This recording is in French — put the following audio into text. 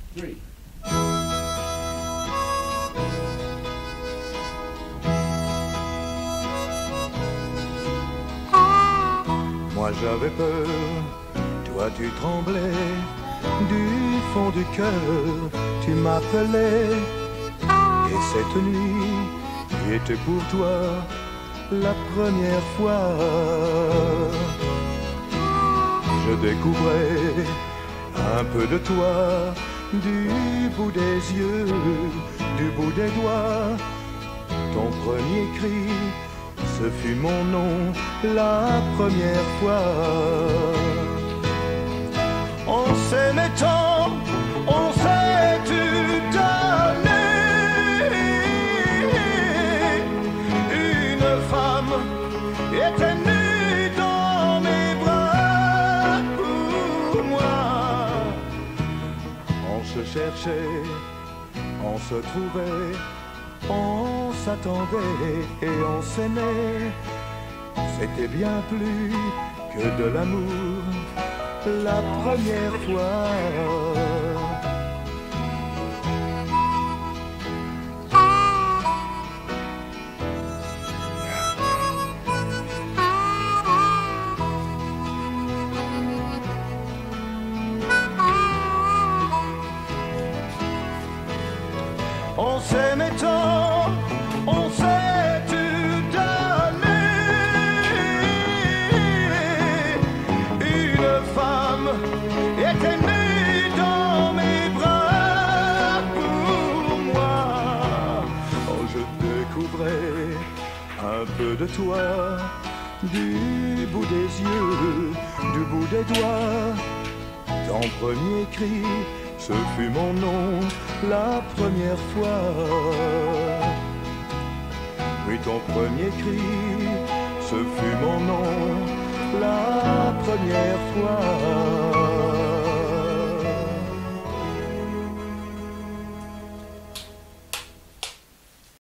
three. Moi j'avais peur, toi tu tremblais, du fond du cœur tu m'appelais. Et cette nuit qui était pour toi la première fois, je découvrais un peu de toi, du bout des yeux, du bout des doigts. Ton premier cri, ce fut mon nom la première fois. On s'aimait tant, on s'est tout donné. Une femme était nue dans mes bras pour moi. On se cherchait, on se trouvait, on s'attendait et on s'aimait. C'était bien plus que de l'amour la première fois. On s'aimait tant, on s'est tout donné. Une femme était née dans mes bras pour moi. Oh, je découvrais un peu de toi, du bout des yeux, du bout des doigts. Ton premier cri, ce fut mon nom la première fois. Oui, ton premier cri, ce fut mon nom la première fois.